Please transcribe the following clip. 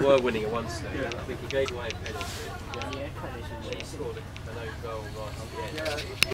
were winning at one stage. I think he gave away a penalty. Yeah, He scored an own goal right at the end.